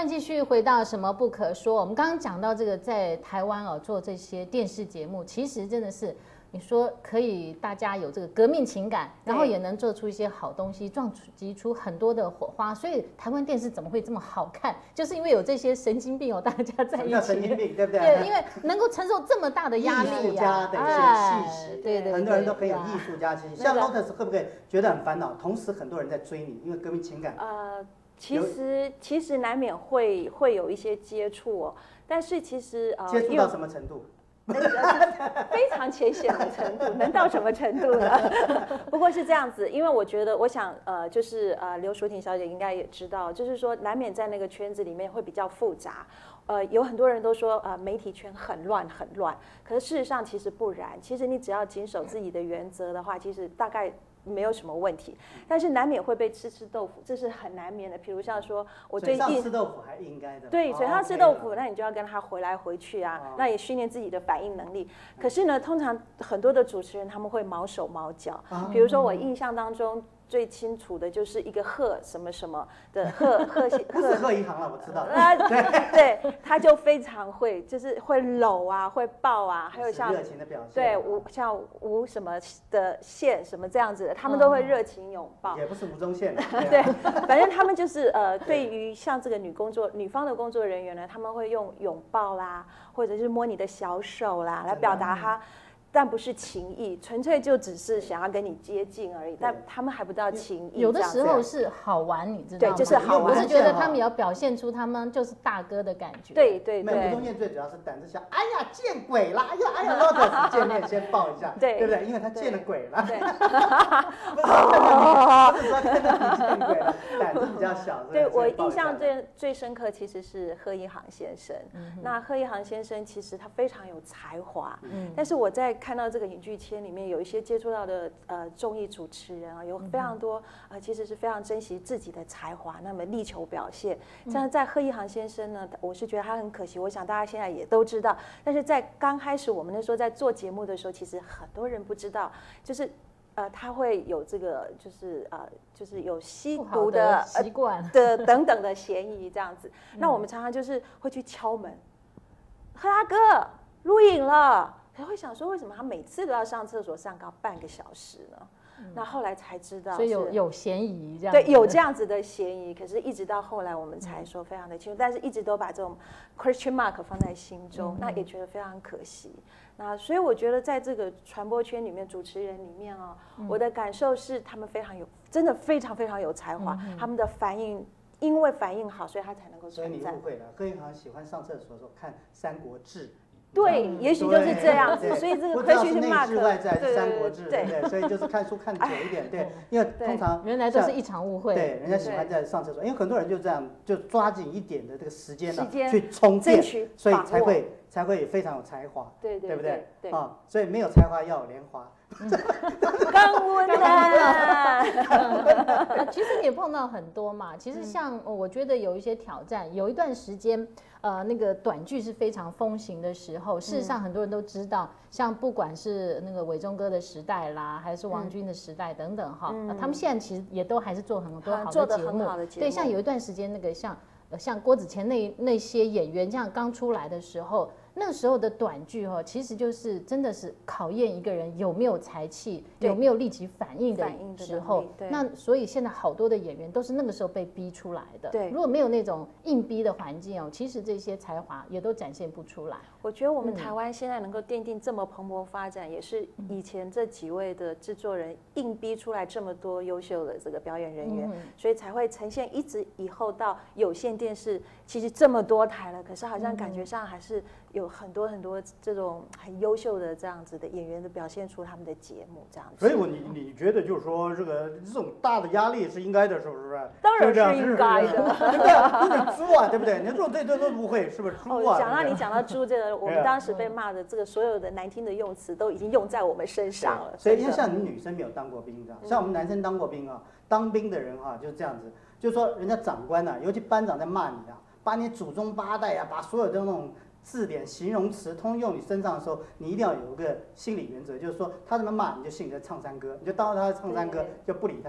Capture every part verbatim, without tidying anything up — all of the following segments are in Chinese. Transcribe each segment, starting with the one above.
欢迎继续回到什么不可说。我们刚刚讲到这个，在台湾哦做这些电视节目，其实真的是你说可以大家有这个革命情感，然后也能做出一些好东西，撞击出很多的火花。所以台湾电视怎么会这么好看？就是因为有这些神经病哦，大家在一起。 神经病对不对？ 对，因为能够承受这么大的压力呀、啊。艺术家的气息， 对对对， 很多人都很有艺术家气息。像 Lotus 会不会觉得很烦恼？同时很多人在追你，因为革命情感。 呃。其实其实难免会会有一些接触哦，但是其实呃， 接触到什么程度？ 非常浅显的程度，能到什么程度呢？不过是这样子，因为我觉得，我想呃，就是呃，刘淑婷小姐应该也知道，就是说难免在那个圈子里面会比较复杂。呃，有很多人都说呃，媒体圈很乱很乱，可是事实上其实不然。其实你只要谨守自己的原则的话，其实大概没有什么问题，但是难免会被吃吃豆腐，这是很难免的。比如像说，我最近嘴上吃豆腐还应该的， 对，嘴上吃豆腐，那你就要跟他回来回去啊，那也训练自己的反应能力。可是呢，通常很多的主持人他们会毛手毛脚，比如说我印象当中最清楚的就是一个贺什么什么的贺贺贺， 不是贺一航了，我知道。 啊，对，他就非常会，就是会搂啊，会抱啊，还有像热情的表现， 对吴像吴什么的宪什么这样子的，他们都会热情拥抱。 也不是吴宗宪， 对，反正他们就是呃，对于像这个女工作女方的工作人员呢，他们会用拥抱啦，或者是摸你的小手啦，来表达他。但不是情意，纯粹就只是想要跟你接近而已，但他们还不到情意。 有的时候是好玩，你知道吗？ 对，就是好玩。 我是觉得他们也要表现出他们就是大哥的感觉。 对对对。 吴宗宪最主要是胆子小，哎呀见鬼了，哎呀哎呀 ，Lotus 见面先抱一下，对对不对？因为他见了鬼了。对。不是看到你，不是说看到你见鬼了，胆子比较小。 对我印象最最深刻其实是贺一航先生。那贺一航先生其实他非常有才华，但是我在看到这个影剧圈里面有一些接触到的呃综艺主持人啊，有非常多呃其实是非常珍惜自己的才华，那么力求表现。像在贺一航先生呢，我是觉得他很可惜，我想大家现在也都知道，但是在刚开始我们那时候在做节目的时候，其实很多人不知道，就是呃他会有这个就是呃就是有吸毒的习惯的等等的嫌疑这样子。那我们常常就是会去敲门，贺大哥录影了。他会想说，为什么他每次都要上厕所上高半个小时呢？嗯、那后来才知道， 所以有有嫌疑这样。 对，有这样子的嫌疑。可是，一直到后来我们才说非常的清楚，嗯、但是一直都把这种 question mark 放在心中，嗯、那也觉得非常可惜。那所以我觉得，在这个传播圈里面，主持人里面啊、哦，嗯、我的感受是他们非常有，真的非常非常有才华，嗯、他们的反应。因为反应好，所以他才能够存在。 所以你误会了，贺一航喜欢上厕所的时候看《三国志》。 对，也许就是这样子，所以这个 question mark 内外在是三国志，对对，所以就是看书看久一点，对，因为通常原来都是一场误会， 对，人家喜欢在上厕所，因为很多人就这样，就抓紧一点的这个时间呢，去充电，所以才会才会非常有才华， 对对不对？ 对啊，所以没有才华要有莲花。 刚温啊！ 其实你也碰到很多嘛。其实像我觉得有一些挑战，有一段时间，呃，那个短剧是非常风行的时候。事实上，很多人都知道，像不管是那个伟忠哥的时代啦，还是王军的时代等等哈，他们现在其实也都还是做很多好的节目。对，像有一段时间那个像像郭子乾那那些演员，这样刚出来的时候。那时候的短剧哈，其实就是真的是考验一个人有没有才气，有没有立即反应的时候。那所以现在好多的演员都是那个时候被逼出来的。对，如果没有那种硬逼的环境哦，其实这些才华也都展现不出来。 我觉得我们台湾现在能够奠定这么蓬勃发展，也是以前这几位的制作人硬逼出来这么多优秀的这个表演人员，嗯、所以才会呈现一直以后到有线电视，其实这么多台了，可是好像感觉上还是。有很多很多这种很优秀的这样子的演员的表现出他们的节目这样子， 所以我你你觉得就是说这个这种大的压力是应该的，是不是？ 当然是应该的， 对不对？有点猪啊，对不对？你说这这都不会，是不是猪啊？ 讲到你讲到猪这个，我们当时被骂的这个所有的难听的用词都已经用在我们身上了。 所以因为像你女生没有当过兵，这样，像我们男生当过兵啊，当兵的人哈就是这样子，就是说人家长官啊，尤其班长在骂你啊，把你祖宗八代啊，把所有的那种。字典形容词通用你身上的时候，你一定要有一个心理原则，就是说他怎么骂你就信着唱山歌，你就当他唱山歌，就不理他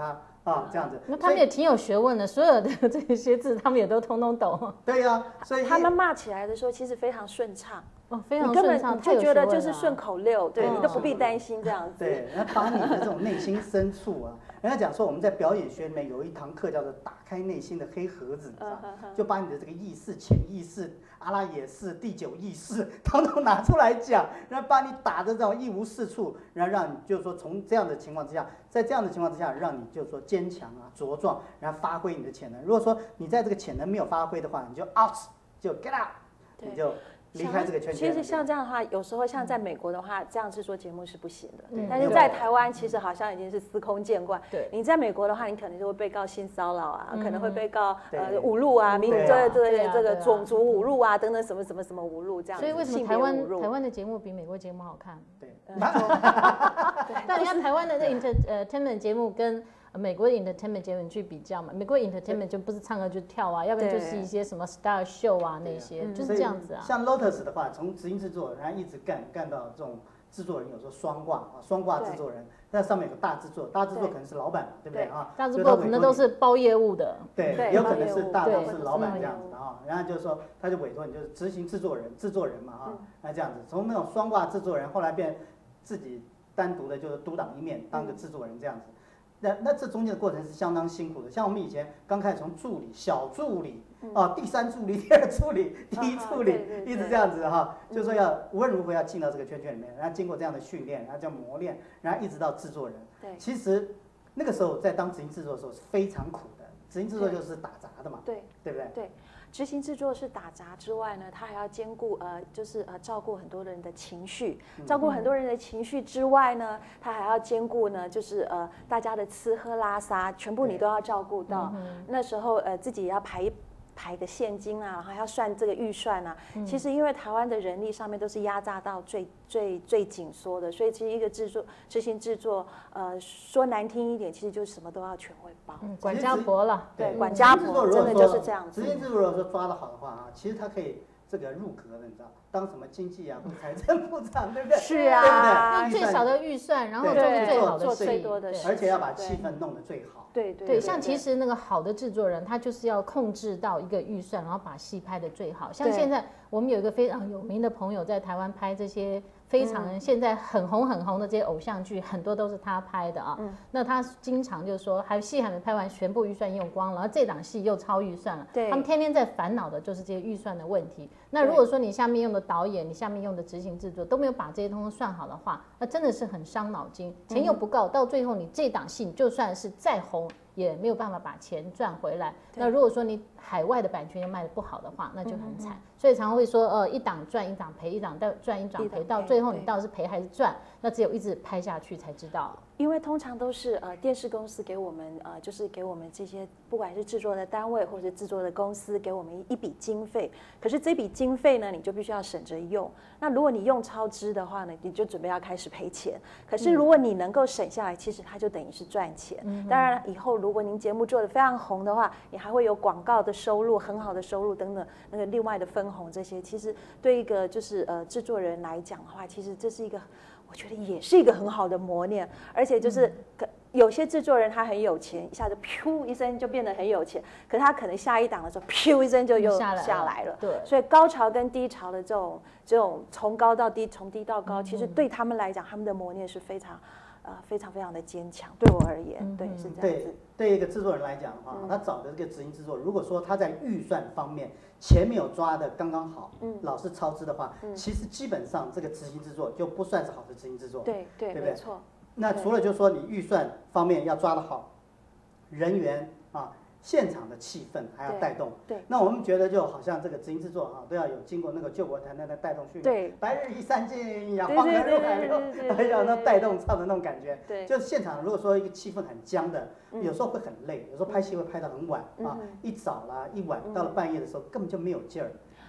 啊，这样子。 那他们也挺有学问的，所有的这些字他们也都通通懂。 对呀、啊，所以他们骂起来的时候其实非常顺畅。 哦，非常你根顺畅， 本就觉得就是太有学问了顺口溜，对嗯你都不必担心这样子。 对，然后把你的这种内心深处啊，人家讲说我们在表演学里面有一堂课叫做打开内心的黑盒子，你知道，就把你的这个意识、潜意识、阿拉也是、第九意识，统统拿出来讲，然后把你打的这种一无是处，然后让你就是说从这样的情况之下，在这样的情况之下，让你就是说坚强啊、茁壮，然后发挥你的潜能。如果说你在这个潜能没有发挥的话，你就 out， 就 get out， 你就。离开这个圈圈。 其实像这样的话，有时候像在美国的话，这样制作节目是不行的。 嗯但是在台湾，其实好像已经是司空见惯。 对， 你在美国的话，你可能就会被告性骚扰啊， 嗯、 可能会被告呃侮辱啊，民这个这个这个种族侮辱啊等等什么什么什么侮辱这样。 所以为什么台湾台湾的节目比美国节目好看？ 对。 但你看台湾的那 entertainment 节目跟美国的 entertainment 节目去比较嘛，美国 entertainment 就不是唱歌就跳啊，要不然就是一些什么 star show 啊那些，就是这样子啊。 像 Lotus 的话，从执行制作，然后一直干干到这种制作人，有时候双挂啊，双挂制作人，那上面有个大制作，大制作可能是老板，对不对啊？ 大制作可能都是包业务的， 对，有可能是大都是老板这样子的啊。然后就是说，他就委托你就是执行制作人，制作人嘛啊，那这样子，从那种双挂制作人，后来变自己单独的就是独当一面，当个制作人这样子。那那这中间的过程是相当辛苦的，像我们以前刚开始从助理、小助理啊，第三助理、第二助理、第一助理，一直这样子哈，就是说要无论如何要进到这个圈圈里面，然后经过这样的训练，然后叫磨练，然后一直到制作人。 对， 其实那个时候在当执行制作的时候是非常苦的，执行制作就是打杂的嘛， 对， 对不对？ 对。执行制作是打杂之外呢，他还要兼顾呃，就是呃照顾很多人的情绪，照顾很多人的情绪之外呢，他还要兼顾呢，就是呃大家的吃喝拉撒，全部你都要照顾到。那时候呃自己也要排排个现金啊，然后要算这个预算啊。嗯、其实因为台湾的人力上面都是压榨到最最最紧缩的，所以其实一个制作执行制作，呃说难听一点，其实就是什么都要全会包， 嗯、管家婆了。 对，管家婆真的就是这样子。 执行制作如果说抓得好的话啊，其实它可以这个入阁的，你知道，当什么经济啊或财政部长，对不对？ 是啊， 用最少的预算，然后做最好的做最多的事， 而且要把气氛弄得最好。 对对对，像其实那个好的制作人，他就是要控制到一个预算，然后把戏拍得最好。像现在我们有一个非常有名的朋友在台湾拍这些非常现在很红很红的这些偶像剧，很多都是他拍的啊。嗯、那他经常就说，还戏还没拍完，全部预算用光了，然后这档戏又超预算了。 对， 他们天天在烦恼的就是这些预算的问题。那如果说你下面用的导演，你下面用的执行制作都没有把这些通通算好的话，那真的是很伤脑筋，钱又不够，嗯、到最后你这档戏就算是再红，也没有办法把钱赚回来。那如果说你海外的版权又卖得不好的话，那就很惨。嗯、所以常常会说，呃，一档赚一档赔，一档赚一档赔，到最后你到底是赔还是赚？那只有一直拍下去才知道。 因为通常都是呃电视公司给我们呃就是给我们这些不管是制作的单位或者制作的公司给我们一笔经费，可是这笔经费呢你就必须要省着用。那如果你用超支的话呢，你就准备要开始赔钱。可是如果你能够省下来，其实它就等于是赚钱。嗯、当然以后如果您节目做得非常红的话，你还会有广告的收入、很好的收入等等那个另外的分红这些。其实对一个就是呃制作人来讲的话，其实这是一个。我觉得也是一个很好的磨练，而且就是有些制作人他很有钱，一下子噗一声就变得很有钱，可是他可能下一档的时候噗一声就又下来了。 对， 所以高潮跟低潮的这种这种从高到低，从低到高，其实对他们来讲，他们的磨练是非常呃非常非常的坚强。对我而言，对是这样子。 对，对一个制作人来讲的话，他找的这个执行制作，如果说他在预算方面钱没有抓的刚刚好，嗯，老是超支的话，嗯、其实基本上这个执行制作就不算是好的执行制作， 对对， 对不对？ 没错。 那除了就是说你预算方面要抓得好，人员啊，现场的气氛还要带动。 对。对， 那我们觉得就好像这个执行制作啊，都要有经过那个救国团的带动训练。 对。 白日依山尽呀，黄河入海流，要那带动唱的那种感觉。 对。 就是现场如果说一个气氛很僵的，有时候会很累，有时候拍戏会拍到很晚啊，一早啦一晚到了半夜的时候根本就没有劲儿。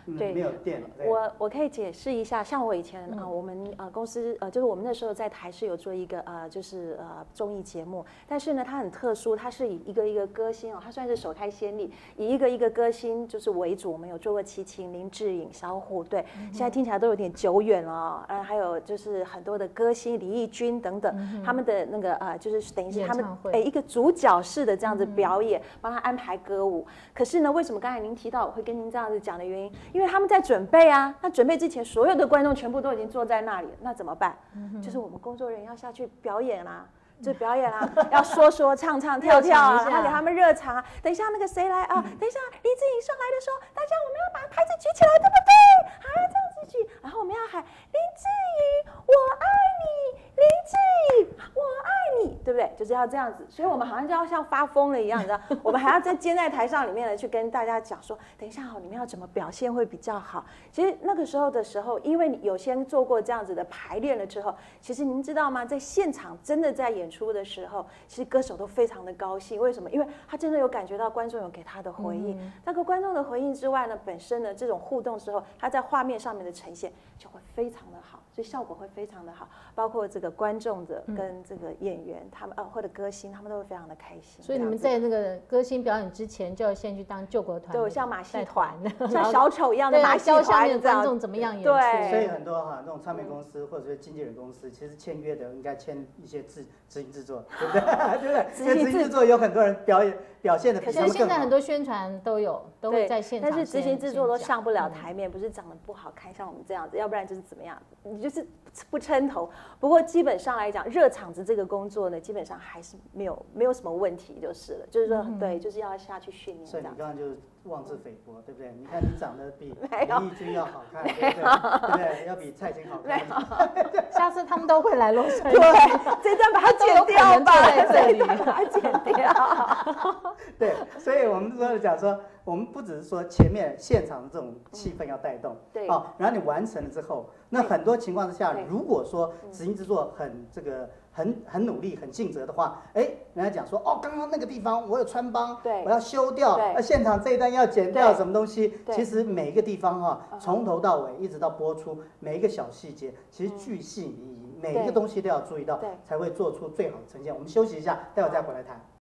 嗯对， 没有电。 我我可以解释一下，像我以前啊、呃，我们呃公司呃，就是我们那时候在台视有做一个呃，就是呃综艺节目，但是呢，它很特殊，它是以一个一个歌星哦，它算是首开先例，以一个一个歌星就是为主。我们有做过齐秦、林志颖、小虎队，现在听起来都有点久远了哦。呃，还有就是很多的歌星，李翊君等等，他们的那个呃，就是等于是他们哎一个主角式的这样子表演，帮他安排歌舞。可是呢，为什么刚才您提到我会跟您这样子讲的原因？因为他们在准备啊，那准备之前，所有的观众全部都已经坐在那里了，那怎么办？嗯、就是我们工作人员要下去表演啦、啊，就表演啦、啊，要说说唱唱跳跳啊，然后给他们热场啊。等一下那个谁来啊？嗯、等一下林志颖上来的时候，大家我们要把牌子举起来，对不对？还要这样子举，然后我们要喊林志颖，我爱你，林志颖，我爱你，对不对？就是要这样子，所以我们好像就要像发疯了一样，你知道，我们还要在站在台上里面呢，去跟大家讲说，等一下哦，你们要怎么表现会比较好。其实那个时候的时候，因为你有先做过这样子的排练了之后，其实您知道吗？在现场真的在演出的时候，其实歌手都非常的高兴。为什么？因为他真的有感觉到观众有给他的回应。嗯、那个观众的回应之外呢，本身呢这种互动之后，他在画面上面的呈现就会非常的好。所以效果会非常的好，包括这个观众的跟这个演员，他们呃或者歌星，他们都会非常的开心。 所以你们在那个歌星表演之前，就要先去当救国团， 对，像马戏团，像小丑一样的马戏团， 教下面的观众怎么样演出。 对， 所以很多哈那种唱片公司或者是经纪人公司，其实签约的应该签一些自执行制作，对不对？对不对？因为执行制作有很多人表演表现的比他们更好。 可是现在很多宣传都有，都会在现场。 但是执行制作都上不了台面，不是长得不好看，像我们这样子，要不然就是怎么样，你就是不撑头。不过基本上来讲，热场子这个工作呢，基本上还是没有没有什么问题就是了。就是说，嗯、对，就是要下去训练。 所以你刚刚就妄自菲薄，对不对？你看你长得比李翊君要好看，对不对？对不对？要比蔡琴好看。 下次他们都会来洛杉矶。 对，这段把它剪掉吧， 在这里把它剪掉。 对，所以我们说讲说，我们不只是说前面现场的这种气氛要带动， 对， 哦，然后你完成了之后，那很多情况之下，如果说执行制作很这个很很努力、很尽责的话，哎，人家讲说，哦，刚刚那个地方我有穿帮， 对， 我要修掉，呃，现场这一段要剪掉什么东西，其实每一个地方哈，从头到尾一直到播出，每一个小细节，其实巨细靡遗，每一个东西都要注意到，才会做出最好的呈现。我们休息一下，待会儿再回来谈。